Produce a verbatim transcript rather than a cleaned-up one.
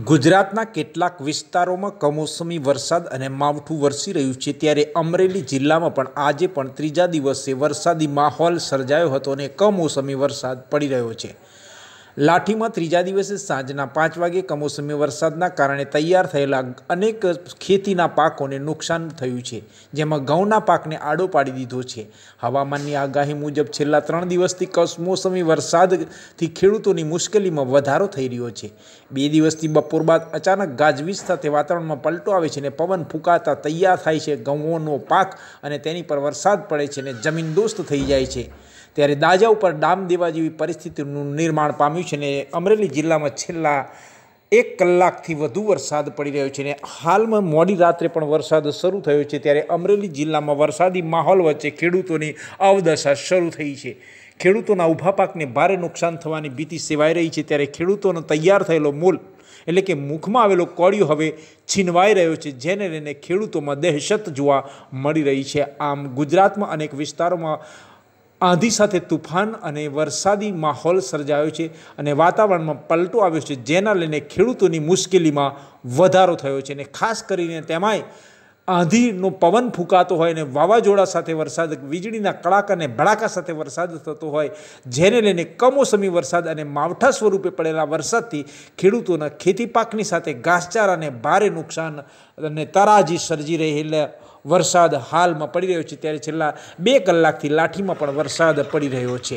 ગુજરાતના કેટલાક વિસ્તારોમાં કમોસમી વરસાદ અને માવઠું વરસી રહ્યું છે, ત્યારે અમરેલી જિલ્લામાં પણ આજે પણ ત્રીજા દિવસે વરસાદી માહોલ સર્જાયો હતો અને કમોસમી વરસાદ પડી રહ્યો છે। લાઠીમાં ત્રીજા દિવસે સાંજના પાંચ વાગે કમોસમી વરસાદના કારણે તૈયાર થયેલા અનેક ખેતીના પાકોને નુકસાન થયું છે, જેમાં ઘઉંના પાકને આડો પાડી દીધો છે। હવામાનની આગાહી મુજબ છેલ્લા ત્રણ દિવસથી કમોસમી વરસાદથી ખેડૂતોની મુશ્કેલીમાં વધારો થઈ રહ્યો છે। બે દિવસથી બપોર બાદ અચાનક ગાજવીજ સાથે વાતાવરણમાં પલટો આવે છે અને પવન ફૂંકાતા તૈયાર થાય છે ઘઉંનો પાક અને તેની પર વરસાદ પડે છે અને જમીનદોસ્ત થઈ જાય છે। ત્યારે દાજા ઉપર ડામ દેવા જેવી પરિસ્થિતિનું નિર્માણ પામ્યું છે અને અમરેલી જિલ્લામાં છેલ્લા એક કલાકથી વધુ વરસાદ પડી રહ્યો છે અને હાલમાં મોડી રાત્રે પણ વરસાદ શરૂ થયો છે। ત્યારે અમરેલી જિલ્લામાં વરસાદી માહોલ વચ્ચે ખેડૂતોની અવદશા શરૂ થઈ છે। ખેડૂતોના ઊભા પાકને ભારે નુકસાન થવાની ભીતિ સેવાઈ રહી છે। ત્યારે ખેડૂતોનો તૈયાર થયેલો મૂલ એટલે કે મુખમાં આવેલો કોળિયો હવે છીનવાઈ રહ્યો છે, જેને લઈને ખેડૂતોમાં દહેશત જોવા મળી રહી છે। આમ ગુજરાતમાં અનેક વિસ્તારોમાં આંધી સાથે તુફાન અને વરસાદી માહોલ સર્જાયો છે અને વાતાવરણમાં પલટો આવ્યો છે, જેના લઈને ખેડૂતોની મુશ્કેલીમાં વધારો થયો છે અને ખાસ કરીને તેમાંય આંધીનો પવન ફૂંકાતો હોય અને વાવાઝોડા સાથે વરસાદ, વીજળીના કડાકા અને ભડાકા સાથે વરસાદ થતો હોય, જેને લઈને કમોસમી વરસાદ અને માવઠા સ્વરૂપે પડેલા વરસાદથી ખેડૂતોના ખેતી પાકની સાથે ઘાસચારાને ભારે નુકસાન અને તરાજી સર્જી રહેલા વરસાદ હાલમાં પડી રહ્યો છે। ત્યારે છેલ્લા બે કલાકથી લાઠીમાં પણ વરસાદ પડી રહ્યો છે।